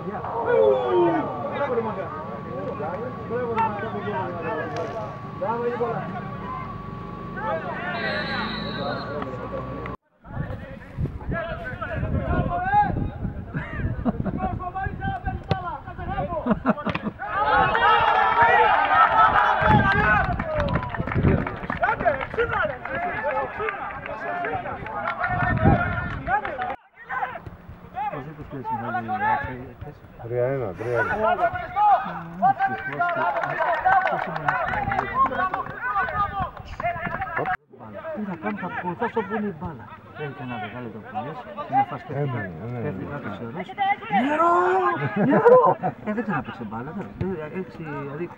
Τι θα κάνω, θα ακολουθάσω όπου είναι η μπάλα. Έχει και ένα μεγάλο το πουλές, είναι φας πέφτει κάποιος νερός. Νερό! Νερό! Δεν ξέρω να παίξει μπάλα, έτσι δηλαδή...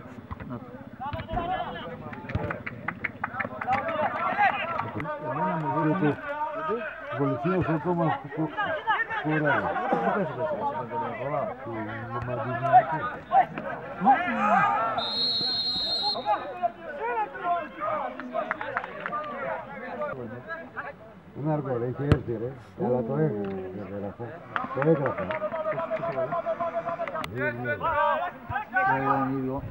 Εμένα μου δίνεται βοηθείας ακόμα σκοράει. Δεν πέσει πέσει, Του Μαντινιακού. Είναι αργό, έχει έρθει ρε, αλλά το έγραφα. Το έγραφα. τον ίδιο.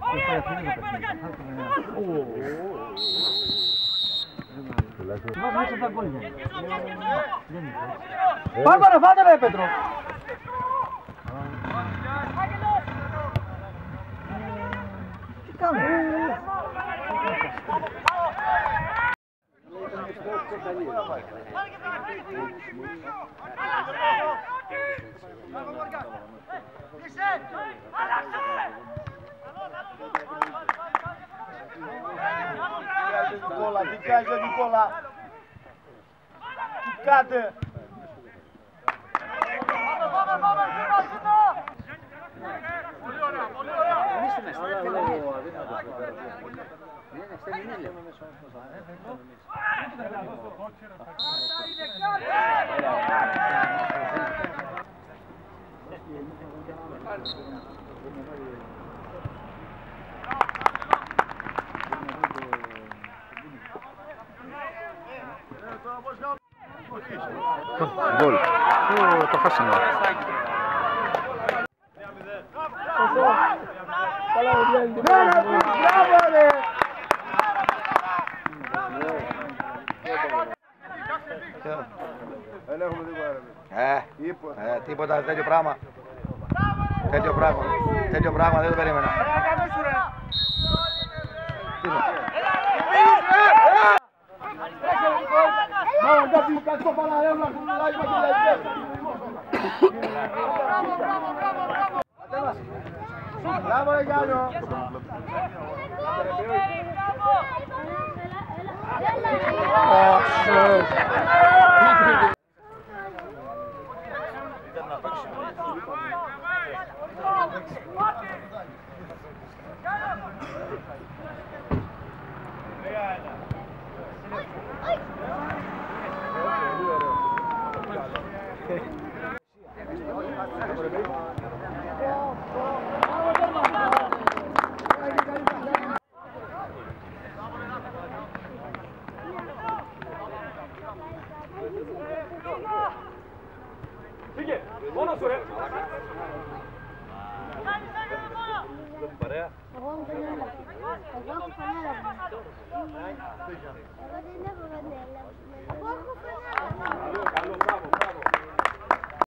Βάζω μέσα τα γκόλια. Φάτε ρε Πέτρο. Τι κάνω. Νικόλα, τι κάνεις Νικόλα. Τι κάτε. Πολύ ωραία, πολύ ωραία. Γκολ. Το χάσαμε. Τίποτα, τέτοιο πράγμα. Τέτοιο πράγμα δεν το περίμενα. Μπράβο ρε Γιάννο. Φύγε, μόνο σου ρε. Παρέα. Εγώ έχω φανέλα. Εγώ δεν έχω φανέλα. Εγώ έχω φανέλα.